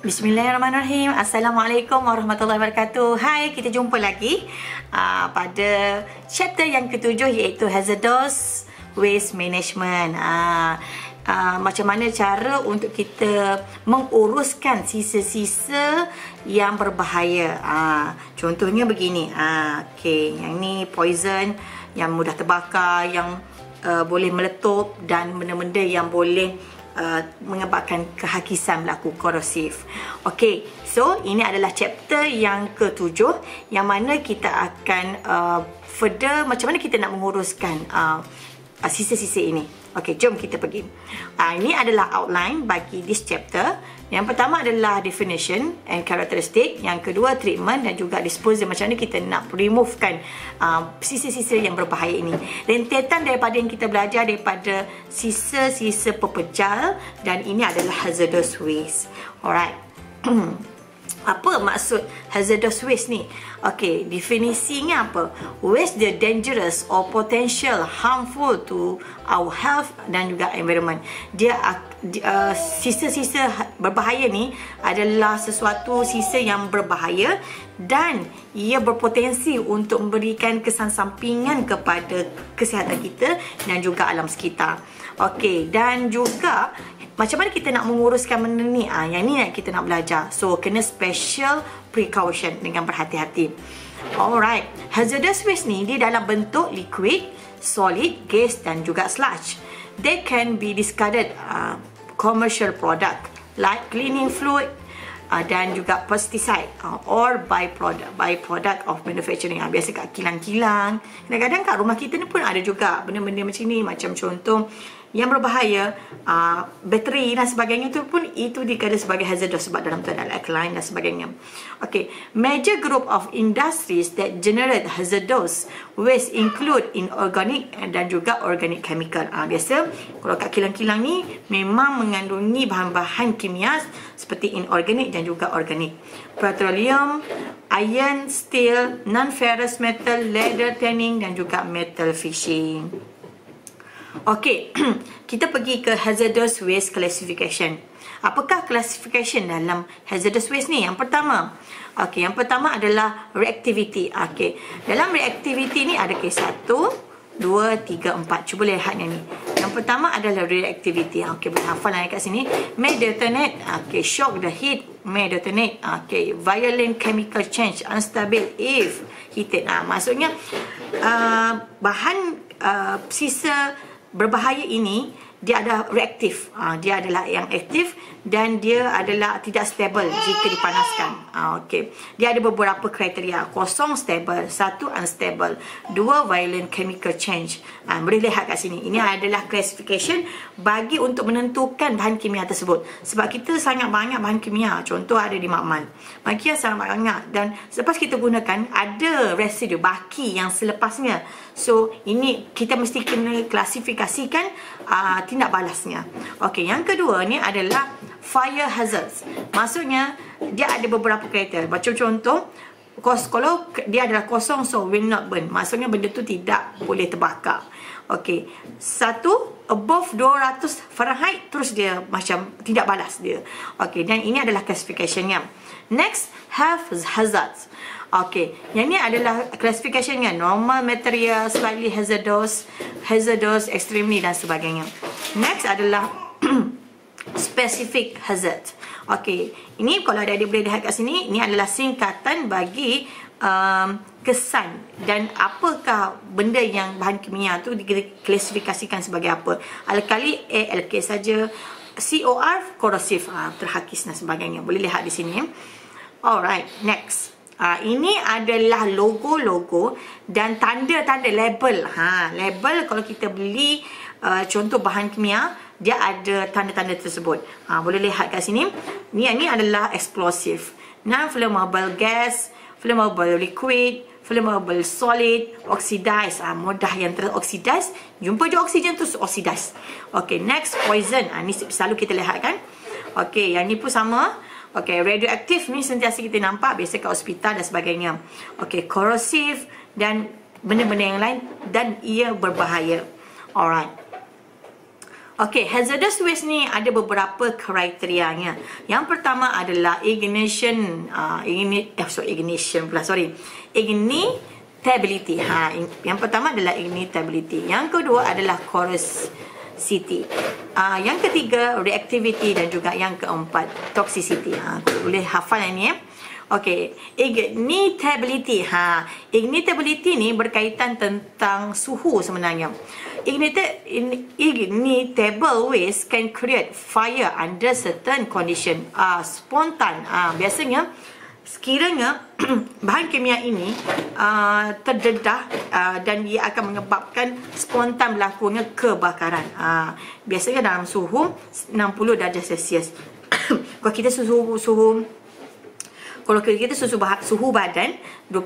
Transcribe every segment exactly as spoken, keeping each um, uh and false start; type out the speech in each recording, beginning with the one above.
Bismillahirrahmanirrahim. Assalamualaikum warahmatullahi wabarakatuh. Hai, kita jumpa lagi uh, pada chapter yang ketujuh, iaitu Hazardous Waste Management. Uh, uh, macam mana cara untuk kita menguruskan sisa-sisa yang berbahaya. Uh, contohnya begini. Uh, okay, yang ni poison, yang mudah terbakar, yang uh, boleh meletup, dan benda-benda yang boleh Uh, menyebabkan kehakisan berlaku korosif. Okey, so ini adalah chapter yang ketujuh yang mana kita akan uh, further macam mana kita nak menguruskan uh, uh, sisa-sisa ini. Okey, jom kita pergi. Uh, ini adalah outline bagi this chapter. Yang pertama adalah definition and characteristic. Yang kedua, treatment dan juga disposal. Macam mana kita nak removekan uh, sisa-sisa yang berbahaya ini. Rentetan daripada yang kita belajar daripada sisa-sisa pepejal, dan ini adalah hazardous waste. Alright. Apa maksud hazardous waste ni? Okey, definisinya apa? Waste the dangerous or potential harmful to our health dan juga environment. Dia uh, sisa-sisa berbahaya ni adalah sesuatu sisa yang berbahaya dan ia berpotensi untuk memberikan kesan sampingan kepada kesihatan kita dan juga alam sekitar. Okey, dan juga macam mana kita nak menguruskan benda ni? Ah, yang ni kita nak belajar. So, kena special precaution dengan berhati-hati. Alright. Hazardous waste ni, dia dalam bentuk liquid, solid, gas dan juga sludge. They can be discarded uh, commercial product like cleaning fluid uh, dan juga pesticide uh, or byproduct byproduct of manufacturing. Uh, biasa kat kilang-kilang. Kadang-kadang kat rumah kita ni pun ada juga benda-benda macam ni. Macam contoh yang berbahaya, uh, bateri dan sebagainya, itu pun itu dikira sebagai hazardous sebab dalam tu ada alkaline dan sebagainya. Okay, major group of industries that generate hazardous waste include inorganic dan juga organic chemical. Uh, biasa kalau kat kilang-kilang ni memang mengandungi bahan-bahan kimia seperti inorganic dan juga organic. Petroleum, iron, steel, non-ferrous metal, leather tanning dan juga metal fishing. Okey, kita pergi ke hazardous waste classification. Apakah classification dalam hazardous waste ni? Yang pertama, okey, yang pertama adalah reactivity. Okey, dalam reactivity ni ada case satu, dua, tiga, empat. Cuba lihat yang ni. Yang pertama adalah reactivity. Okey, boleh hafal lah kat sini. May detonate. Okey, shock the heat. May detonate. Okey, violent chemical change. Unstable if heated. Ah, maksudnya uh, bahan uh, sisa berbahaya ini dia ada reaktif, uh, dia adalah yang aktif dan dia adalah tidak stable jika dipanaskan. Uh, Okey, dia ada beberapa kriteria. Kosong stable, satu unstable, dua violent chemical change. Uh, boleh lihat kat sini. Ini adalah classification bagi untuk menentukan bahan kimia tersebut. Sebab kita sangat banyak bahan kimia. Contoh ada di makmal. Bahan kimia sangat banyak dan selepas kita gunakan ada residu baki yang selepasnya. So ini kita mesti kena klasifikasikan uh, tindak balasnya. Okey, yang kedua ni adalah fire hazards. Maksudnya dia ada beberapa kriteria. Macam contoh, kalau dia adalah kosong, so will not burn. Maksudnya benda tu tidak boleh terbakar. Okey, satu above dua ratus Fahrenheit terus dia macam tidak balas dia. Okey, dan ini adalah classificationnya. Next, health hazards. Okey, yang ni adalah classificationnya. Normal material, slightly hazardous, hazardous, extremely dan sebagainya. Next adalah specific hazard. Okey, ini kalau ada adik boleh lihat kat sini, ini adalah singkatan bagi um, kesan dan apakah benda yang bahan kimia tu diklasifikasikan sebagai apa. Alkali A L K saja, C O R korosif, ha, terhakis dan sebagainya. Boleh lihat di sini. Alright, next. Uh, ini adalah logo-logo dan tanda-tanda label. Ha, label kalau kita beli uh, contoh bahan kimia, dia ada tanda-tanda tersebut. Ha, boleh lihat kat sini. Ni ni adalah explosive, non-flammable gas, flammable liquid, flammable solid, oxidized. Ha, mudah yang teroksidize. Jumpa je oksigen tu oxidize. Okay, next poison. Ha, ni selalu kita lihat kan. Okay, yang ni pun sama. Okey, radioaktif ni sentiasa kita nampak biasa kat hospital dan sebagainya. Okey, korosif dan benda-benda yang lain dan ia berbahaya. Alright. Okey, hazardous waste ni ada beberapa kriterianya. Yang pertama adalah ignition, uh, igni, eh, sorry, ignition pula, sorry. Ignitability. Ha, yang pertama adalah ignitability. Yang kedua adalah corrosivity. Uh, yang ketiga, reactivity, dan juga yang keempat, toxicity. Ha, boleh hafal yang ni ya. Okey, ignitability. Ha, ignitability ni berkaitan tentang suhu sebenarnya. Ignited, ignitable waste can create fire under certain condition. Ah, uh, spontan. Ah, uh, biasanya sekiranya bahan kimia ini uh, terdedah uh, dan dia akan menyebabkan spontan berlakunya kebakaran. Ah, uh, biasanya dalam suhu enam puluh darjah Celsius. Kalau kita suhu suhu Kalau kita suhu, suhu badan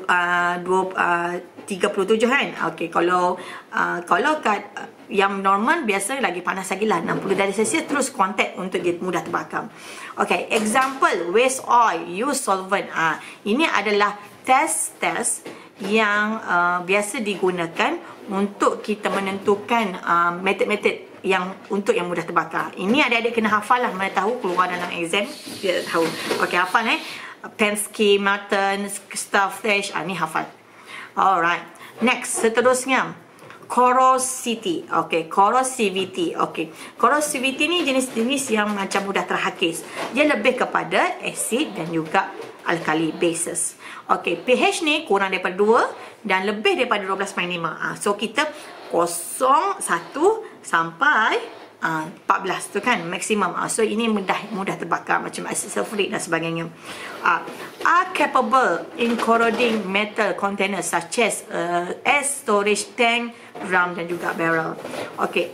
uh, tiga puluh tujuh kan. Okey, kalau uh, kalau kat uh, yang normal biasa lagi panas lagi lah, enam puluh darjah Celsius, terus kontak untuk dia mudah terbakar. Okey, example waste oil use solvent. Ah, uh, ini adalah test-test yang uh, biasa digunakan untuk kita menentukan uh, metod-metod yang untuk yang mudah terbakar. Ini adik-adik kena hafal lah, mana tahu keluar dalam exam dia tahu. Okey, hafal eh. Penske, Martin, Starfish, ah, ni hafal. Alright. Next, seterusnya corrosivity. Okey, corrosivity. Okey, corrosivity ni jenis-jenis yang macam mudah terhakis. Dia lebih kepada acid dan juga alkali bases. Okey, pH ni kurang daripada dua dan lebih daripada dua belas perpuluhan lima. Ah, so kita kosong satu sampai Uh, empat belas tu kan maksimum. Uh, so ini mudah mudah terbakar macam asid sulfurik dan sebagainya. Uh, are capable in corroding metal containers such as uh, as storage tank, drum dan juga barrel. Okey.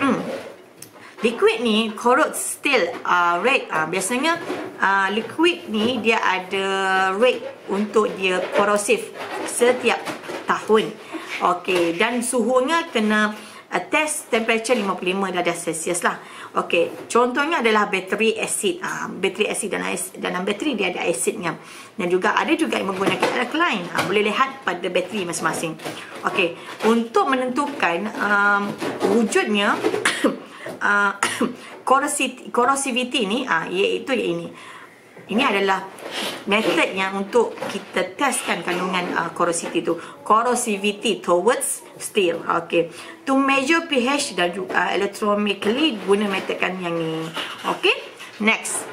Liquid ni corrode steel uh, rate. Uh, biasanya uh, liquid ni dia ada rate untuk dia korosif setiap tahun. Okey, dan suhunya kena Uh, test temperature lima puluh lima darjah Celsius lah. Okey, contohnya adalah bateri asid. Uh, bateri asid dalam, dalam bateri dia ada asidnya. Dan juga ada juga yang menggunakan alkaline. Uh, boleh lihat pada bateri masing-masing. Okey, untuk menentukan um, wujudnya uh, corrosivity ni, uh, iaitu ini. Ini adalah metod yang untuk kita testkan kandungan uh, corrosivity tu. Corrosivity towards steel. Okay. To measure pH dan juga uh, electrochemically guna metod kan yang ni. Okay. Next.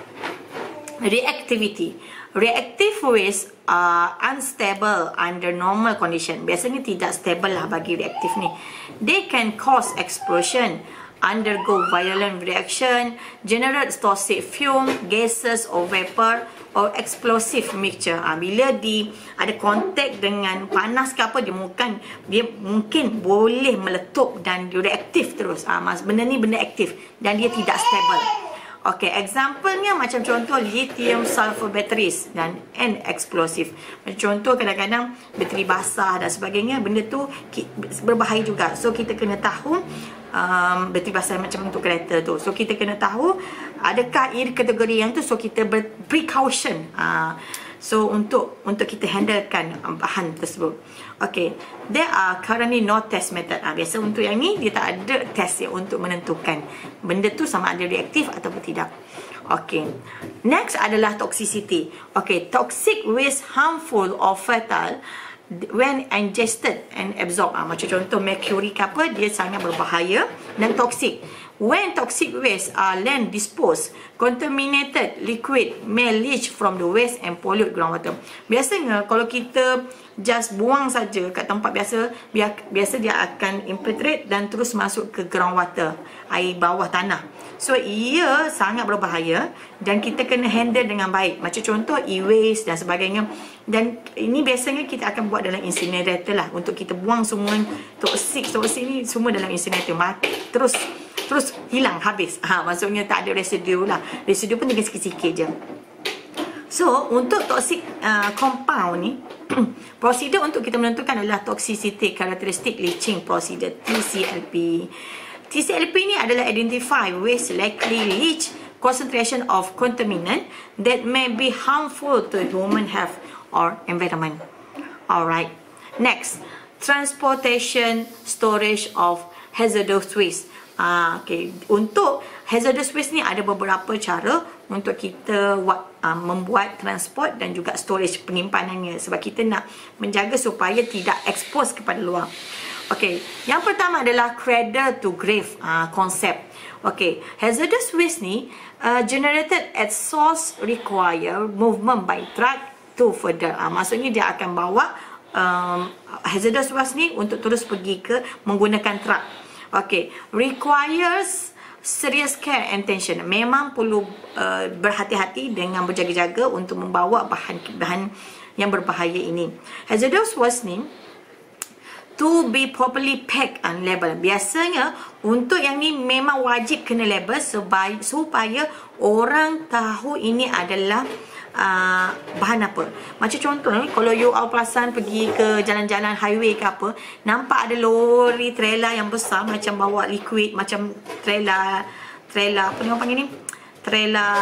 Reactivity. Reactive waste are unstable under normal condition. Biasanya tidak stable lah bagi reaktif ni. They can cause explosion, undergo violent reaction, generate toxic fume, gases or vapor or explosive mixture. Ha, bila di ada kontak dengan panas ke apa, dia mungkin dia mungkin boleh meletup dan dia reaktif terus. Ha, mas benda ni benda aktif dan dia tidak stable. Okey, example-nya macam contoh lithium sulfur batteries dan and explosive. Macam contoh kadang-kadang bateri basah dan sebagainya, benda tu berbahaya juga. So kita kena tahu um, bateri basah macam untuk kereta tu. So kita kena tahu adakah ia kategori yang tu, so kita ber precaution. Uh, so untuk untuk kita handlekan um, bahan tersebut. Okey, there are currently no test method. Ah, biasa untuk yang ni dia tak ada test ya untuk menentukan benda tu sama ada reaktif ataupun tidak. Okey. Next adalah toxicity. Okey, toxic waste harmful or fatal when ingested and absorbed. Ah, macam contoh mercury ke apa, dia sangat berbahaya dan toxic. When toxic waste are land disposed, contaminated liquid may leach from the waste and pollute groundwater. Biasanya kalau kita just buang saja kat tempat biasa, biasa dia akan infiltrate dan terus masuk ke groundwater, air bawah tanah. So ia sangat berbahaya dan kita kena handle dengan baik. Macam contoh e-waste dan sebagainya. Dan ini biasanya kita akan buat dalam incinerator lah, untuk kita buang semua toksik toksik ni semua dalam incinerator. Terus terus hilang habis. Ha, maksudnya tak ada residu lah. Residu pun tinggal sikit-sikit je. So untuk toxic uh, compound ni, prosedur untuk kita menentukan adalah toxicity characteristic leaching procedure, T C L P. T C L P ni adalah identify waste likely leach concentration of contaminant that may be harmful to human health or environment. Alright. Next, transportation, storage of hazardous waste. Ah, okay. Untuk hazardous waste ni ada beberapa cara untuk kita buat, uh, membuat transport dan juga storage penyimpanannya, sebab kita nak menjaga supaya tidak expose kepada luar. Okay, yang pertama adalah cradle to grave uh, konsep. Okay, hazardous waste ni uh, generated at source require movement by truck to further. Uh, maksudnya dia akan bawa um, hazardous waste ni untuk terus pergi ke menggunakan truck. Okay, requires serious care and attention. Memang perlu uh, berhati-hati dengan berjaga-jaga untuk membawa bahan-bahan yang berbahaya ini. Hazardous waste ni to be properly packed and label. Biasanya untuk yang ni memang wajib kena label supaya, supaya orang tahu ini adalah Uh, bahan apa. Macam contoh ni, kalau you all perasan pergi ke jalan-jalan highway ke apa, nampak ada lori trailer yang besar macam bawa liquid, macam trailer trailer apa ni orang panggil ni, trailer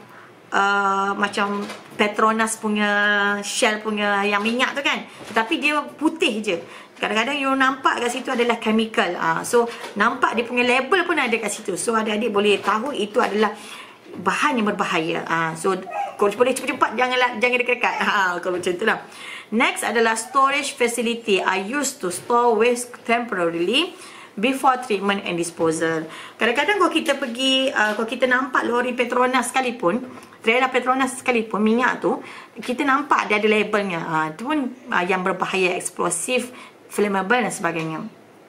uh, macam Petronas punya Shell punya yang minyak tu kan, tetapi dia putih je. Kadang-kadang you nampak kat situ adalah chemical. uh, So nampak dia punya label pun ada kat situ, so adik-adik boleh tahu itu adalah bahan yang berbahaya. Ah, so kalau boleh cepat-cepat, janganlah jangan dekat-dekat. Ha, kalau macam itulah. Next adalah storage facility are used to store waste temporarily before treatment and disposal. Kadang-kadang kalau kita pergi, uh, kalau kita nampak lori Petronas sekalipun, trailer Petronas sekalipun, minyak tu, kita nampak dia ada labelnya. Ah, itu pun uh, yang berbahaya, eksplosif, flammable dan sebagainya.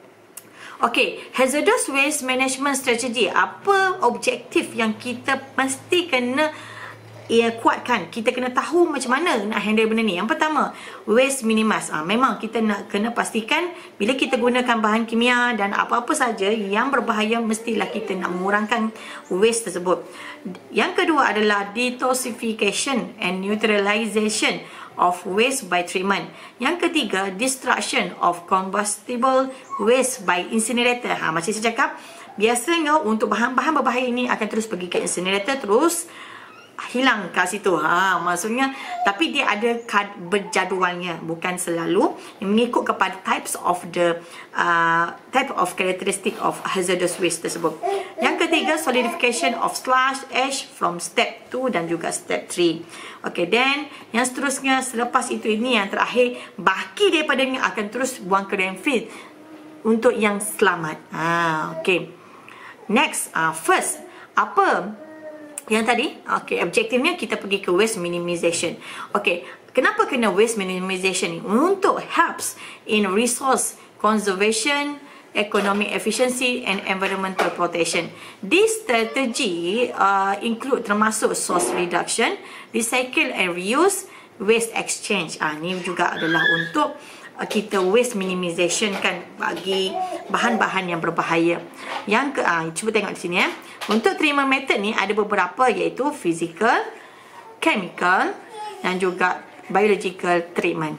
Okey, hazardous waste management strategy. Apa objektif yang kita mesti kena ia kuatkan? Kita kena tahu macam mana nak handle benda ni. Yang pertama, waste minimize. Ah, memang kita nak kena pastikan bila kita gunakan bahan kimia dan apa-apa saja yang berbahaya, mestilah kita nak mengurangkan waste tersebut. Yang kedua adalah detoxification and neutralization of waste by treatment. Yang ketiga, destruction of combustible waste by incinerator. Ha, macam saya cakap, biasanya untuk bahan-bahan berbahaya ini akan terus pergi ke incinerator, terus hilang kat situ. Ha, maksudnya, tapi dia ada kad berjadualnya, bukan selalu, mengikut kepada types of the uh, type of characteristic of hazardous waste tersebut. Yang ketiga, solidification of sludge ash from step two dan juga step three. Okay, then yang seterusnya selepas itu, ini yang terakhir, baki daripadanya akan terus buang ke landfill untuk yang selamat. Ha, okay. Next, uh, first, apa yang tadi? Okay, objektifnya kita pergi ke waste minimization. Okay, kenapa kena waste minimization ni? Untuk helps in resource conservation, economic efficiency and environmental protection. This strategy uh, include termasuk source reduction, recycle and reuse, waste exchange. Ah, ni juga adalah untuk uh, kita waste minimization kan, bagi bahan-bahan yang berbahaya. Yang ke, ah, cuba tengok di sini ya. Eh. Untuk treatment method ni ada beberapa, iaitu physical, chemical dan juga biological treatment.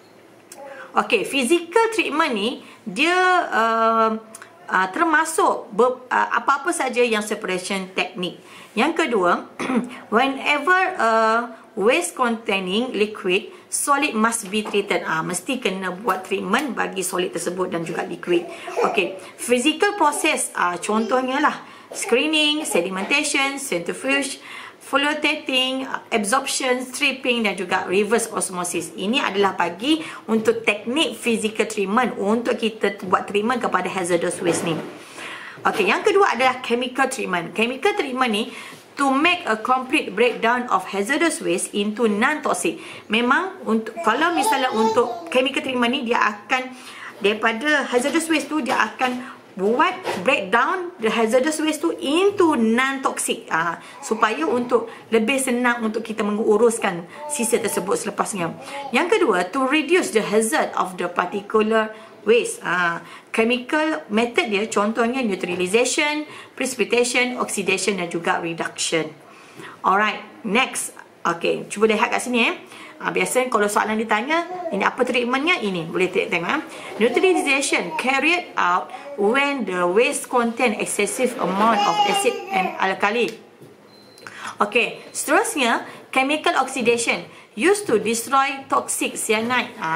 Okey, physical treatment ni dia uh, uh, termasuk apa-apa uh, saja yang separation technique. Yang kedua, whenever uh, waste containing liquid, solid must be treated. Ah, mesti kena buat treatment bagi solid tersebut dan juga liquid. Okey, physical process, ah, contohnya lah screening, sedimentation, centrifuge, flotating, absorption, stripping dan juga reverse osmosis. Ini adalah bagi untuk teknik physical treatment untuk kita buat treatment kepada hazardous waste ni. Okey, yang kedua adalah chemical treatment. Chemical treatment ni to make a complete breakdown of hazardous waste into non-toxic. Memang untuk, kalau misalnya untuk chemical treatment ni, dia akan daripada hazardous waste tu dia akan buat breakdown the hazardous waste tu into non-toxic, uh, supaya untuk lebih senang untuk kita menguruskan sisa tersebut selepasnya. Yang kedua, to reduce the hazard of the particular waste. Uh, chemical method dia contohnya neutralization, precipitation, oxidation dan juga reduction. Alright, next. Okay, cuba lihat kat sini eh. Ha, biasanya kalau soalan ditanya, ini apa treatmentnya? Ini boleh tengok eh. Neutralization carried out when the waste contain excessive amount of acid and alkali. Okey, seterusnya chemical oxidation used to destroy toxic cyanide. Ha,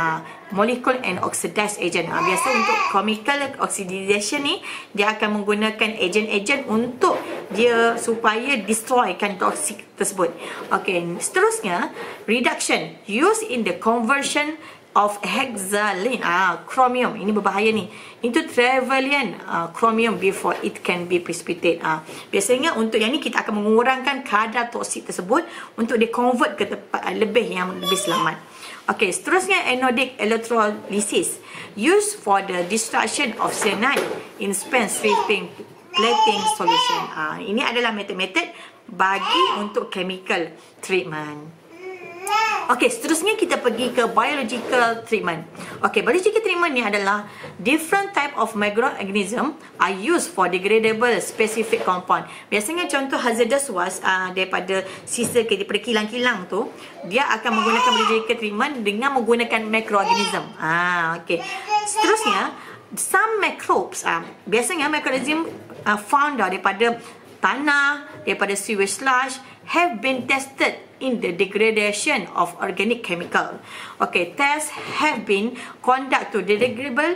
molecule and oxidized agent. Ha, biasa untuk chemical oxidization ni, dia akan menggunakan agent-agent untuk dia supaya destroykan toksik tersebut. Okey, seterusnya reduction used in the conversion of hexalene, ah, chromium. Ini berbahaya ni. Into travellian uh, chromium before it can be precipitate. Ah, biasanya untuk yang ni kita akan mengurangkan kadar toksik tersebut untuk di convert ke tempat uh, lebih yang lebih selamat. Okey, seterusnya anodic electrolysis used for the destruction of cyanide in spent stripping plating solution. Ah, ini adalah metod-metod bagi untuk chemical treatment. Okey, seterusnya kita pergi ke biological treatment. Okey, biological treatment ni adalah different type of microorganism are used for degradable specific compound. Biasanya contoh hazardous waste uh, daripada sisa daripada kilang-kilang tu, dia akan menggunakan biological treatment dengan menggunakan microorganism. Ah, okey. Seterusnya, some microbes, uh, biasanya microorganism uh, found daripada tanah, daripada sewage sludge have been tested in the degradation of organic chemical. Okay, tests have been conducted to degradable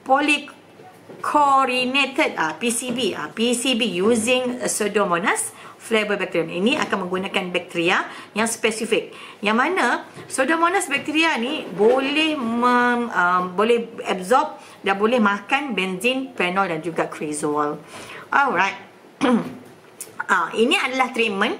polychlorinated uh, P C B, uh, P C B using Pseudomonas flavobacterium. Ini akan menggunakan bakteria yang spesifik. Yang mana Pseudomonas bakteria ni boleh mem, um, boleh absorb dan boleh makan benzin, phenol dan juga cresol. Alright. Ah, ini adalah treatment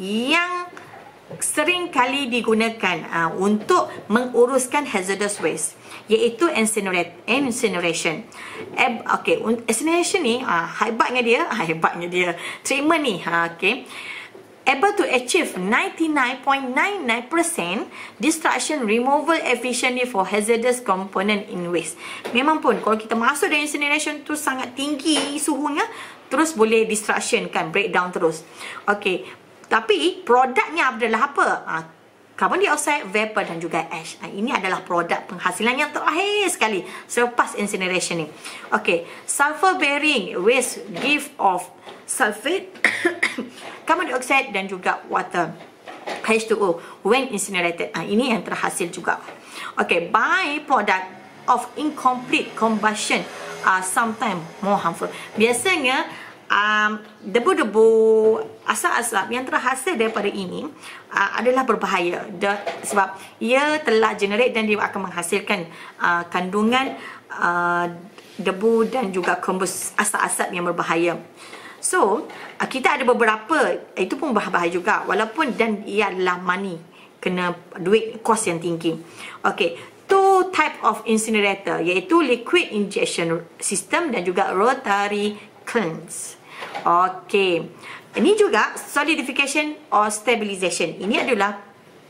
yang sering kali digunakan uh, untuk menguruskan hazardous waste, iaitu incinerate, incineration. Eh, okay, incineration ni uh, hebatnya dia, uh, hebatnya dia treatment ni, uh, okay, able to achieve ninety-nine point nine nine percent destruction removal efficiently for hazardous component in waste. Memang pun kalau kita masuk dari incineration tu sangat tinggi suhunya, terus boleh destruction kan, breakdown terus. Okey, tapi produknya adalah apa? Ha, carbon dioxide, vapor dan juga ash. Ha, ini adalah produk penghasilan yang terakhir sekali selepas incineration ni. Okey, sulfur bearing waste give off sulfate, carbon dioxide dan juga water, H two O when incinerated. Ha, ini yang terhasil juga. Okey, byproduct of incomplete combustion are sometimes more harmful. Biasanya um, debu-debu, asap-asap yang terhasil daripada ini uh, adalah berbahaya. The, sebab ia telah generate dan dia akan menghasilkan uh, kandungan uh, debu dan juga kombus asap-asap yang berbahaya. So, uh, kita ada beberapa, itu pun berbahaya juga. Walaupun dan ia adalah money, kena duit, kos yang tinggi. Okey, two type of incinerator, iaitu liquid injection system dan juga rotary kilns. Okey, ini juga solidification or stabilization. Ini adalah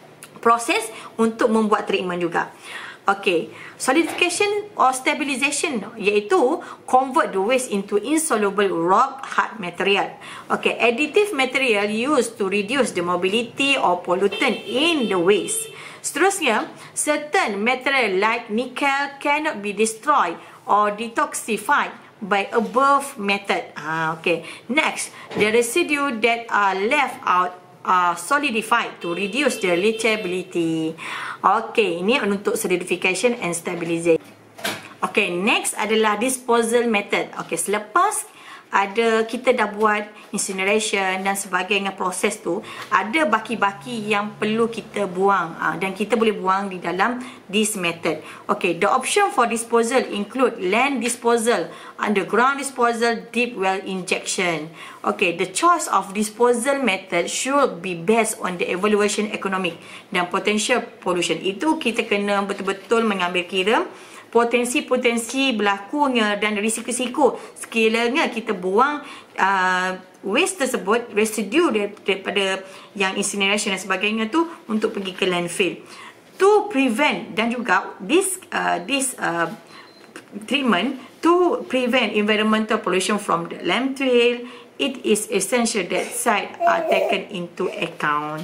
proses untuk membuat treatment juga. Okey, solidification or stabilization iaitu convert the waste into insoluble rock hard material. Okey, additive material used to reduce the mobility or pollutant in the waste. Seterusnya, certain material like nickel cannot be destroyed or detoxified by above method. Ah, okay. Next, the residue that are left out are solidified to reduce the leachability. Okay, ini untuk solidification and stabilization. Okay, next adalah disposal method. Okay, selepas ada kita dah buat incineration dan sebagainya proses tu, ada baki-baki yang perlu kita buang uh, dan kita boleh buang di dalam this method. Okay, the option for disposal include land disposal, underground disposal, deep well injection. Okay, the choice of disposal method should be based on the evaluation economic dan potential pollution. Itu kita kena betul-betul mengambil kira potensi-potensi berlakunya dan risiko-risiko sekiranya kita buang uh, waste tersebut, residu daripada yang incineration dan sebagainya tu untuk pergi ke landfill. To prevent dan juga this uh, this uh, treatment to prevent environmental pollution from the landfill, it is essential that site are taken into account.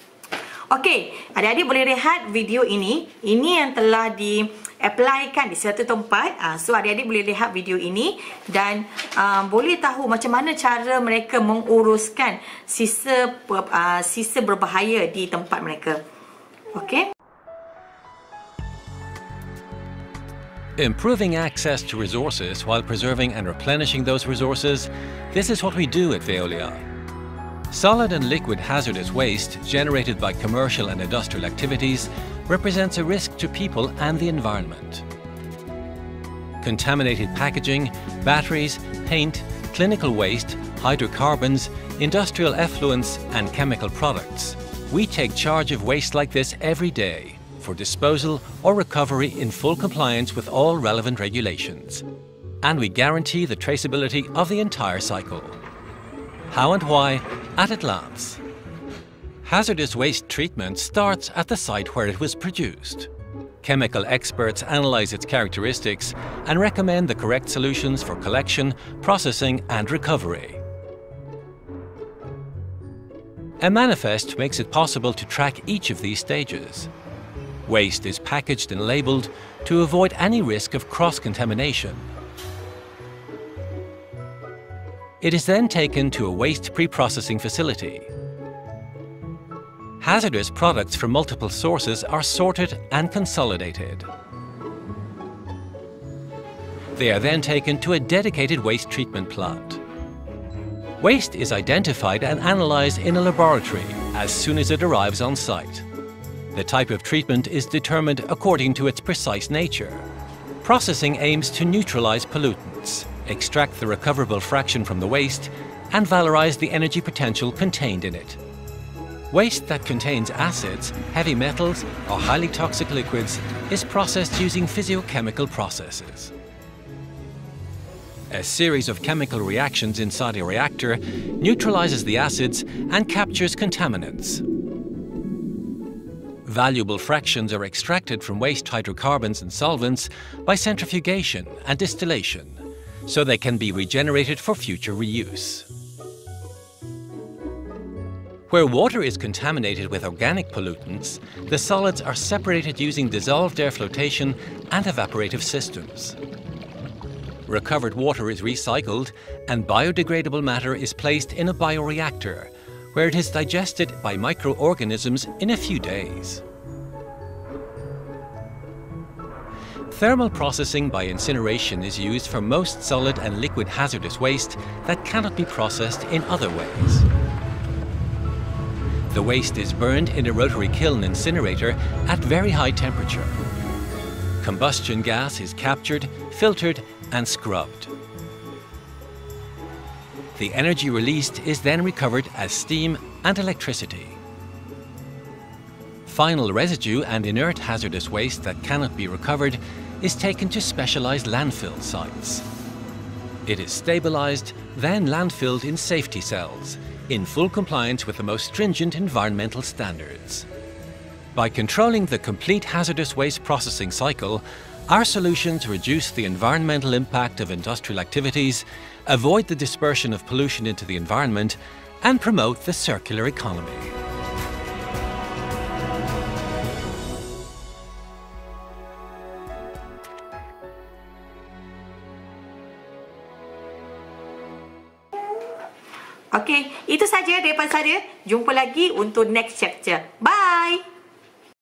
Okey, adik-adik boleh rehat video ini. Ini yang telah di-applykan di satu tempat. Uh, so, adik-adik boleh lihat video ini dan uh, boleh tahu macam mana cara mereka menguruskan sisa uh, sisa berbahaya di tempat mereka. Okey. Improving access to resources while preserving and replenishing those resources, this is what we do at Veolia. Solid and liquid hazardous waste generated by commercial and industrial activities represents a risk to people and the environment. Contaminated packaging, batteries, paint, clinical waste, hydrocarbons, industrial effluents and chemical products. We take charge of waste like this every day for disposal or recovery in full compliance with all relevant regulations. And we guarantee the traceability of the entire cycle. How and why? At a glance. Hazardous waste treatment starts at the site where it was produced. Chemical experts analyze its characteristics and recommend the correct solutions for collection, processing and recovery. A manifest makes it possible to track each of these stages. Waste is packaged and labelled to avoid any risk of cross-contamination. It is then taken to a waste pre-processing facility. Hazardous products from multiple sources are sorted and consolidated. They are then taken to a dedicated waste treatment plant. Waste is identified and analysed in a laboratory as soon as it arrives on site. The type of treatment is determined according to its precise nature. Processing aims to neutralise pollutants, extract the recoverable fraction from the waste, and valorise the energy potential contained in it. Waste that contains acids, heavy metals, or highly toxic liquids is processed using physiochemical processes. A series of chemical reactions inside a reactor neutralizes the acids and captures contaminants. Valuable fractions are extracted from waste hydrocarbons and solvents by centrifugation and distillation, so they can be regenerated for future reuse. Where water is contaminated with organic pollutants, the solids are separated using dissolved air flotation and evaporative systems. Recovered water is recycled and biodegradable matter is placed in a bioreactor, where it is digested by microorganisms in a few days. Thermal processing by incineration is used for most solid and liquid hazardous waste that cannot be processed in other ways. The waste is burned in a rotary kiln incinerator at very high temperature. Combustion gas is captured, filtered, and scrubbed. The energy released is then recovered as steam and electricity. Final residue and inert hazardous waste that cannot be recovered is taken to specialized landfill sites. It is stabilized, then landfilled in safety cells, in full compliance with the most stringent environmental standards. By controlling the complete hazardous waste processing cycle, our solutions reduce the environmental impact of industrial activities, avoid the dispersion of pollution into the environment, and promote the circular economy. Okey, itu saja daripada saya. Jumpa lagi untuk next chapter. Bye!